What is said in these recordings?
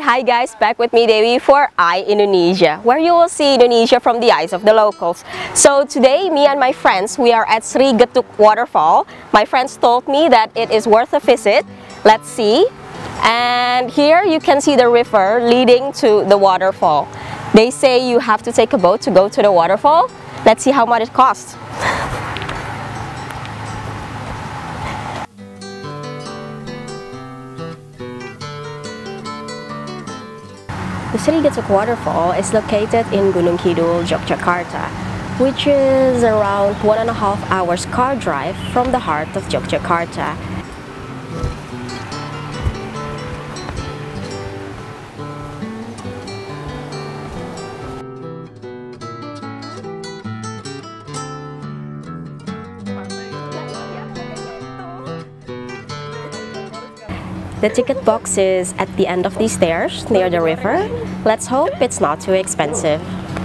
Hi guys, back with me Dewi for Indonesia, where you will see Indonesia from the eyes of the locals. So today, me and my friends, we are at Sri Gethuk waterfall. My friends told me that it is worth a visit. Let's see. And here you can see the river leading to the waterfall. They say you have to take a boat to go to the waterfall. Let's see how much it costs. The Sri Gethuk waterfall is located in Gunung Kidul, Yogyakarta, which is around 1.5 hours car drive from the heart of Yogyakarta. The ticket box is at the end of these stairs near the river. Let's hope it's not too expensive.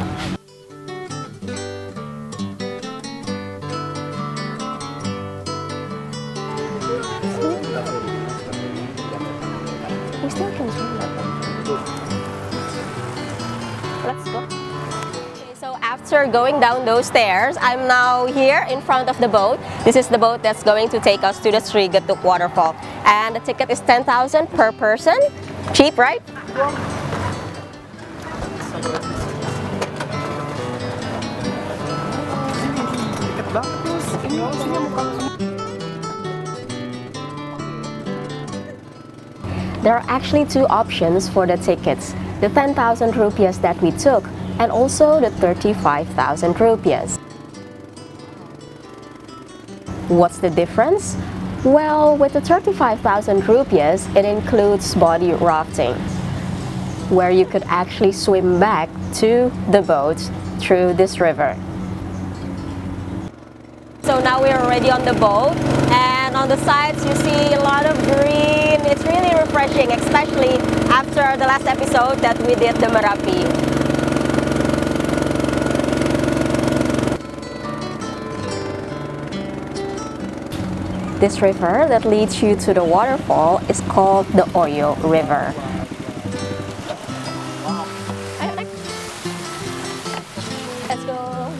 We still can swim. Let's go. Okay, so after going down those stairs, I'm now here in front of the boat. This is the boat that's going to take us to the Sri Gethuk waterfall. And the ticket is 10,000 per person. Cheap, right? There are actually two options for the tickets. The 10,000 rupiahs that we took and also the 35,000 rupiahs. What's the difference? Well, with the 35,000 rupiahs, it includes body rafting, where you could actually swim back to the boat through this river. So now we're already on the boat, and on the sides you see a lot of green. It's really refreshing, especially after the last episode that we did the Merapi. This river that leads you to the waterfall is called the Oyo River. Let's go.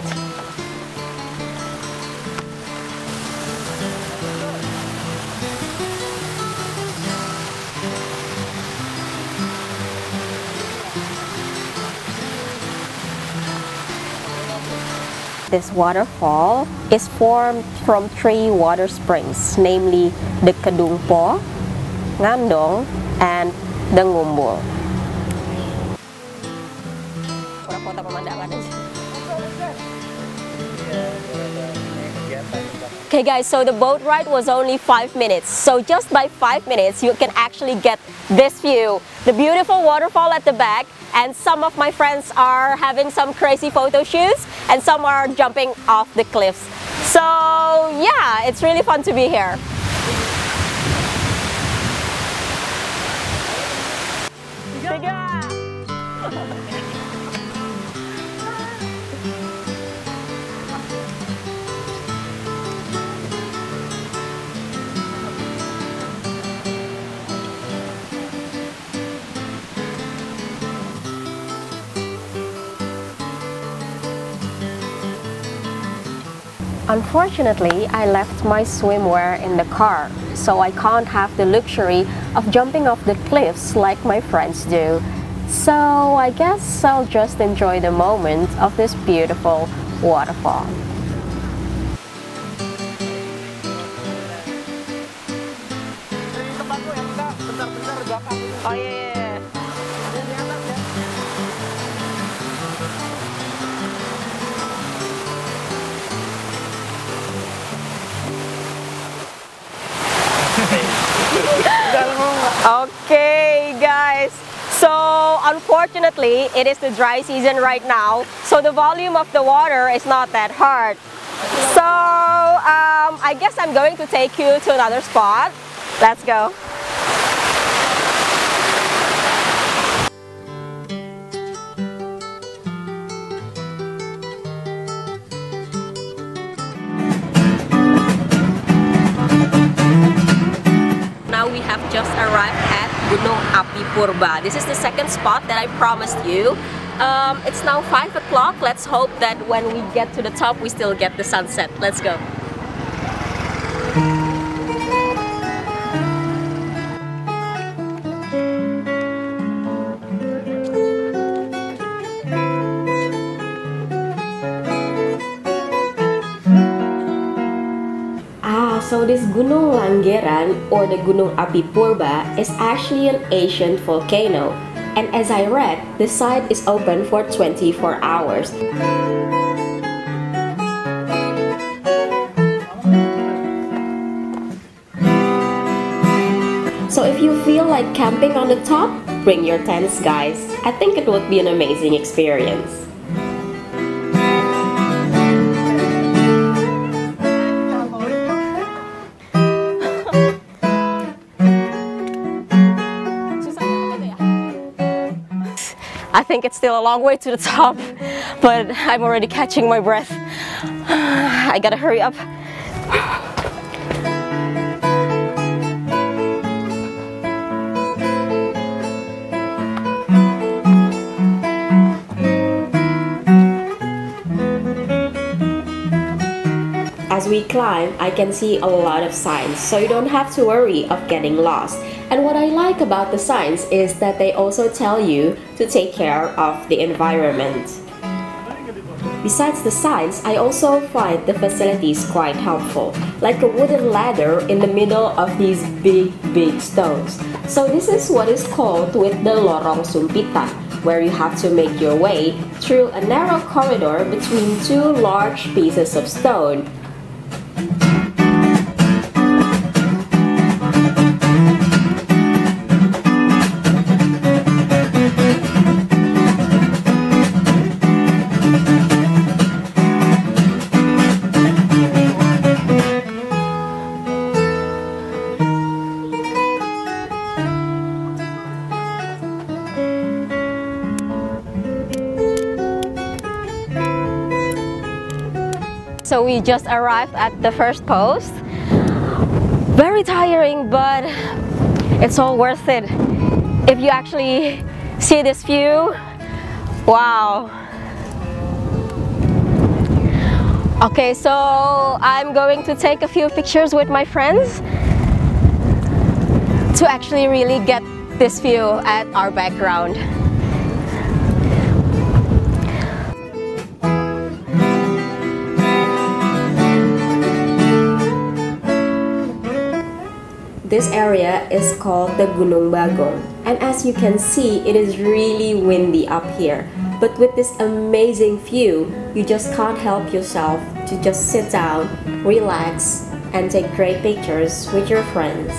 This waterfall is formed from 3 water springs, namely the Kedungpo, Ngandong, and the Ngumbul. Okay guys, so the boat ride was only 5 minutes. So just by 5 minutes, you can actually get this view. The beautiful waterfall at the back, and some of my friends are having some crazy photo shoots, and some are jumping off the cliffs. So yeah, it's really fun to be here. Unfortunately, I left my swimwear in the car, so I can't have the luxury of jumping off the cliffs like my friends do. So I guess I'll just enjoy the moment of this beautiful waterfall. Oh yeah. Okay guys, so unfortunately it is the dry season right now, so the volume of the water is not that hard. So I guess I'm going to take you to another spot. Let's go. Now we have just arrived at Gunung Api Purba. This is the second spot that I promised you. It's now 5 o'clock. Let's hope that when we get to the top, we still get the sunset. Let's go. So this Gunung Nglanggeran, or the Gunung Api Purba, is actually an ancient volcano. And as I read, the site is open for 24 hours. So if you feel like camping on the top, bring your tents, guys. I think it would be an amazing experience. I think it's still a long way to the top, but I'm already catching my breath. I gotta hurry up. As we climb, I can see a lot of signs, so you don't have to worry of getting lost. And what I like about the signs is that they also tell you to take care of the environment. Besides the signs, I also find the facilities quite helpful, like a wooden ladder in the middle of these big stones. So this is what is called with the lorong sumpitan, where you have to make your way through a narrow corridor between two large pieces of stone. So we just arrived at the first post. Very tiring, but it's all worth it. If you actually see this view, wow. Okay, so I'm going to take a few pictures with my friends to actually really get this view at our background. This area is called the Gunung Bagong, and as you can see, it is really windy up here. But with this amazing view, you just can't help yourself to just sit down, relax, and take great pictures with your friends.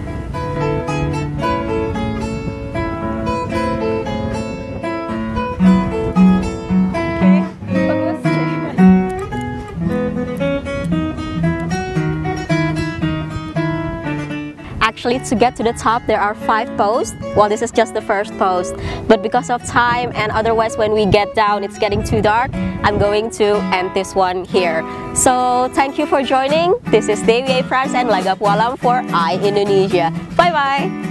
Actually, to get to the top, there are 5 posts. Well, this is just the first post, but because of time and otherwise when we get down, it's getting too dark, I'm going to end this one here. So, thank you for joining. This is Dewi A. France and Lagap Walam for iIndonesia. Bye-bye!